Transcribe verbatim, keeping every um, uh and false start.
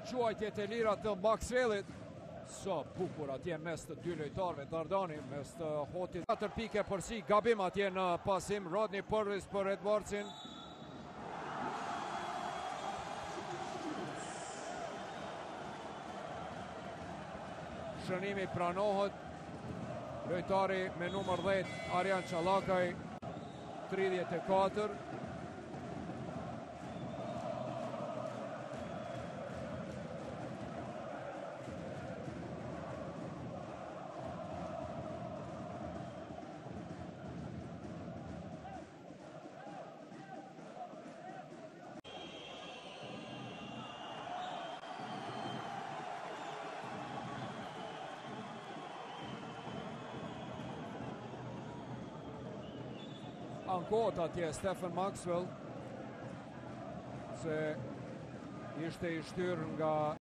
quajtjet e lira të Maxwellit. Sa bukur atje mes të dy lojtarëve Dardani, mes të Hotit. katër pike për si, gabim atje në pasim. Rodney Purvis për Edwardsin. Shënimi pranohet. Lojtari me numër dhjetë Arjan Çallakaj, tridhjetë e katër. Ankohet atje Stephen Maxwell se ishte i shtyrë nga